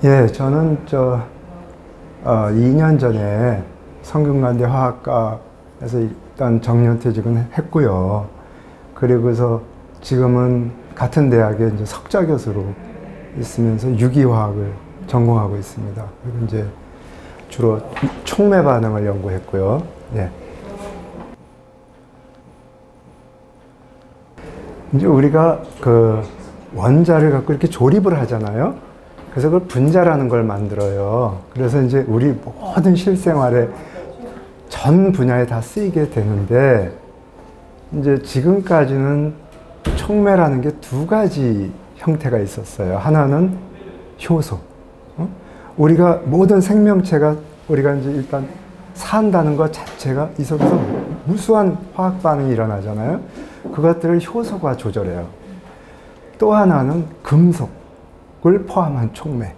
예, 저는 2년 전에 성균관대 화학과에서 일단 정년퇴직은 했고요. 그리고서 지금은 같은 대학에 이제 석좌 교수로 있으면서 유기화학을 전공하고 있습니다. 그리고 이제 주로 촉매 반응을 연구했고요. 예. 이제 우리가 그 원자를 갖고 이렇게 조립을 하잖아요. 그래서 그걸 분자라는 걸 만들어요. 그래서 이제 우리 모든 실생활에 전 분야에 다 쓰이게 되는데, 이제 지금까지는 촉매라는 게 두 가지 형태가 있었어요. 하나는 효소. 우리가 모든 생명체가 우리가 이제 일단 산다는 것 자체가 이 속에서 무수한 화학 반응이 일어나잖아요. 그것들을 효소가 조절해요. 또 하나는 금속을 포함한 촉매.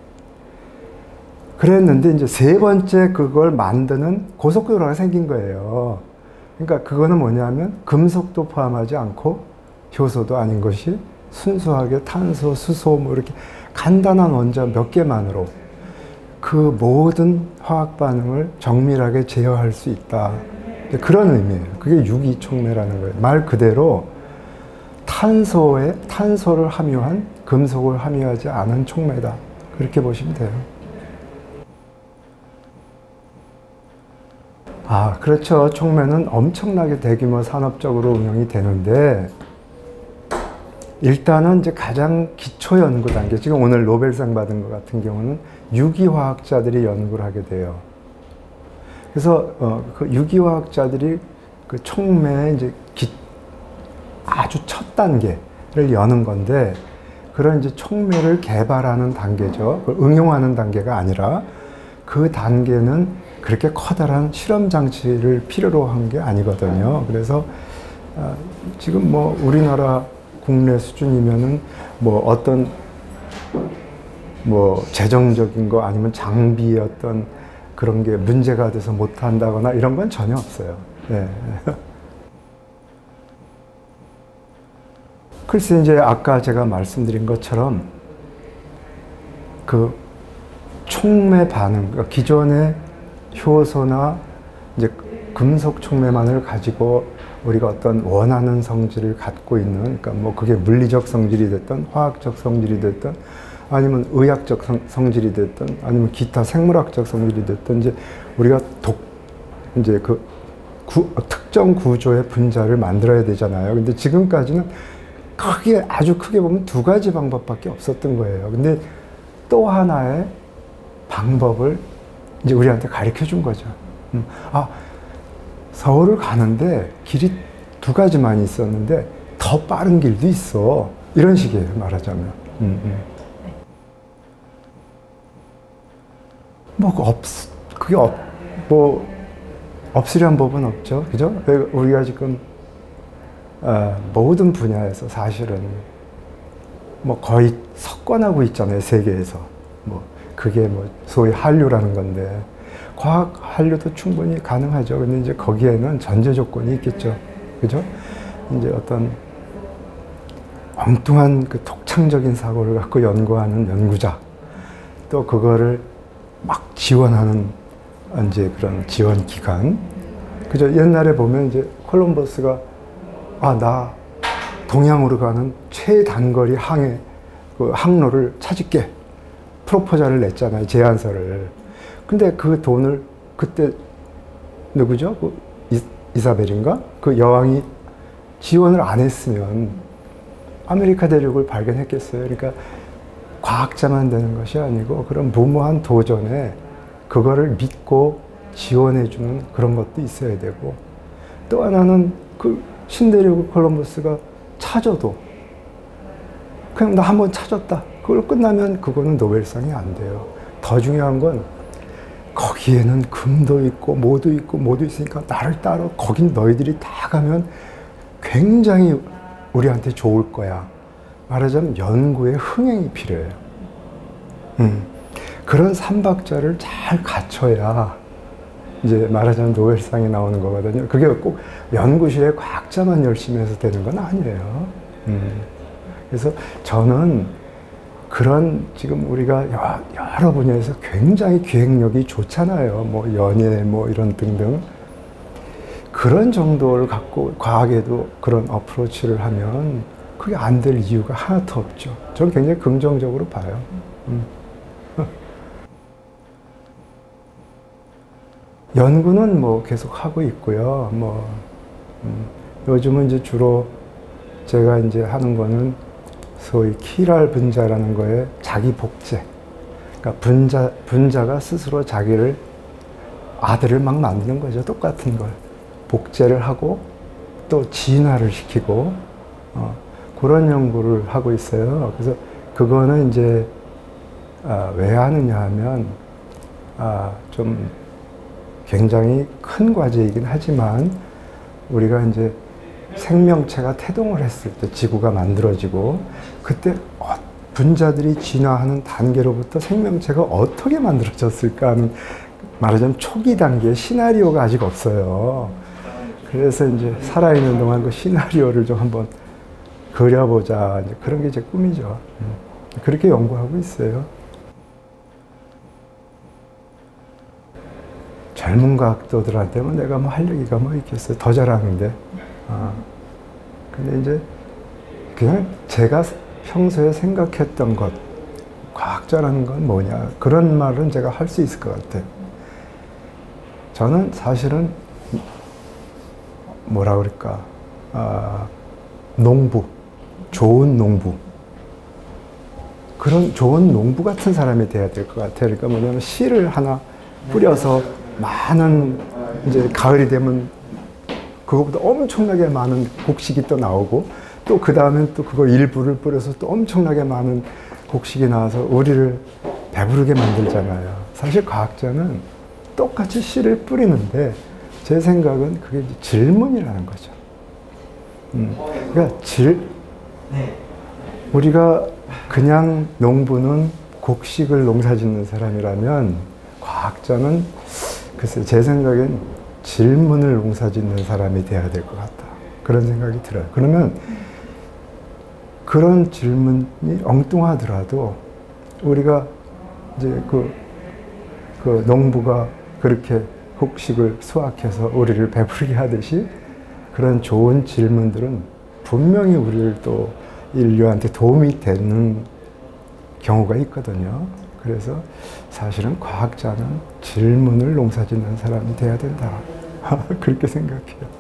그랬는데 이제 세 번째 그걸 만드는 고속도로가 생긴 거예요. 그러니까 그거는 뭐냐면 금속도 포함하지 않고 효소도 아닌 것이 순수하게 탄소, 수소 뭐 이렇게 간단한 원자 몇 개만으로 그 모든 화학 반응을 정밀하게 제어할 수 있다. 그런 의미예요. 그게 유기촉매라는 거예요. 말 그대로 탄소를 함유한 금속을 함유하지 않은 촉매다. 그렇게 보시면 돼요. 아, 그렇죠. 촉매는 엄청나게 대규모 산업적으로 운영이 되는데, 일단은 이제 가장 기초 연구 단계, 지금 오늘 노벨상 받은 것 같은 경우는 유기화학자들이 연구를 하게 돼요. 그래서 그 유기화학자들이 그 촉매의 이제 아주 첫 단계를 여는 건데, 그런 이제 촉매를 개발하는 단계죠. 그걸 응용하는 단계가 아니라 그 단계는 그렇게 커다란 실험 장치를 필요로 한 게 아니거든요. 그래서 지금 뭐 우리나라 국내 수준이면은 뭐 어떤 뭐 재정적인 거 아니면 장비의 어떤 그런 게 문제가 돼서 못 한다거나 이런 건 전혀 없어요. 네. 글쎄 이제 아까 제가 말씀드린 것처럼 그 촉매 반응, 그러니까 기존의 효소나 이제 금속 촉매만을 가지고 우리가 어떤 원하는 성질을 갖고 있는, 그러니까 뭐 그게 물리적 성질이 됐든 화학적 성질이 됐든 아니면 의학적 성질이 됐든 아니면 기타 생물학적 성질이 됐든 이제 우리가 이제 그 특정 구조의 분자를 만들어야 되잖아요. 근데 지금까지는 아주 크게 보면 두 가지 방법밖에 없었던 거예요. 근데 또 하나의 방법을 이제 우리한테 가르쳐 준 거죠. 아, 서울을 가는데 길이 두 가지만 있었는데 더 빠른 길도 있어. 이런 식이에요, 말하자면. 없으란 법은 없죠. 그죠? 우리가 지금, 모든 분야에서 사실은 뭐 거의 석권하고 있잖아요, 세계에서. 뭐, 그게 뭐 소위 한류라는 건데, 과학 한류도 충분히 가능하죠. 근데 이제 거기에는 전제 조건이 있겠죠. 그죠? 이제 어떤 엉뚱한 그 독창적인 사고를 갖고 연구하는 연구자, 또 그거를 막 지원하는 이제 그런 지원 기관. 그죠? 옛날에 보면 이제 콜럼버스가 나 동양으로 가는 최단거리 그 항로를 찾을게. 프로포절을 냈잖아요, 제안서를. 근데 그 돈을 그때 누구죠? 그 이사벨인가? 그 여왕이 지원을 안 했으면 아메리카 대륙을 발견했겠어요. 그러니까 과학자만 되는 것이 아니고 그런 무모한 도전에 그거를 믿고 지원해주는 그런 것도 있어야 되고, 또 하나는 그 신대륙을 콜럼버스가 찾아도 그냥 나 한번 찾았다. 그걸 끝나면 그거는 노벨상이 안 돼요. 더 중요한 건 거기에는 금도 있고 뭐도 있고 뭐도 있으니까 나를 따라 거긴 너희들이 다 가면 굉장히 우리한테 좋을 거야. 말하자면 연구에 흥행이 필요해요. 그런 삼박자를 잘 갖춰야 이제 말하자면 노벨상이 나오는 거거든요. 그게 꼭 연구실에 과학자만 열심히 해서 되는 건 아니에요. 그래서 저는 그런 지금 우리가 여러 분야에서 굉장히 기획력이 좋잖아요. 뭐 연예 뭐 이런 등등. 그런 정도를 갖고 과학에도 그런 어프로치를 하면 그게 안 될 이유가 하나도 없죠. 저는 굉장히 긍정적으로 봐요. 연구는 뭐 계속 하고 있고요. 뭐 요즘은 이제 주로 제가 이제 하는 거는 소위 키랄 분자라는 거에 자기 복제. 그러니까 분자가 스스로 자기를 아들을 막 만드는 거죠. 똑같은 걸 복제를 하고 또 진화를 시키고 그런 연구를 하고 있어요. 그래서 그거는 이제 왜 하느냐 하면 좀 굉장히 큰 과제이긴 하지만 우리가 이제 생명체가 태동을 했을 때 지구가 만들어지고 그때 분자들이 진화하는 단계로부터 생명체가 어떻게 만들어졌을까 하는 말하자면 초기 단계의 시나리오가 아직 없어요. 그래서 이제 살아있는 동안 그 시나리오를 좀 한번 그려보자. 이제 그런 게 제 꿈이죠. 그렇게 연구하고 있어요. 젊은 과학도들한테는 내가 뭐 할 얘기가 뭐 있겠어요. 더 잘하는데. 근데 이제 그냥 제가 평소에 생각했던 것, 과학자라는 건 뭐냐. 그런 말은 제가 할 수 있을 것 같아요. 저는 사실은 뭐라 그럴까. 농부. 좋은 농부. 그런 좋은 농부 같은 사람이 돼야 될 것 같아요. 그러니까 뭐냐면 씨를 하나 뿌려서 많은 이제 가을이 되면 그것보다 엄청나게 많은 곡식이 또 나오고 또 그 다음엔 또 그거 일부를 뿌려서 또 엄청나게 많은 곡식이 나와서 우리를 배부르게 만들잖아요. 사실 과학자는 똑같이 씨를 뿌리는데 제 생각은 그게 이제 질문이라는 거죠. 그러니까 우리가 그냥 농부는 곡식을 농사짓는 사람이라면 과학자는 글쎄 제 생각엔 질문을 농사짓는 사람이 돼야 될 것 같다. 그런 생각이 들어요. 그러면 그런 질문이 엉뚱하더라도 우리가 이제 그 농부가 그렇게 곡식을 수확해서 우리를 배부르게 하듯이 그런 좋은 질문들은 분명히 우리를 또 인류한테 도움이 되는 경우가 있거든요. 그래서 사실은 과학자는 질문을 농사짓는 사람이 돼야 된다. 그렇게 생각해요.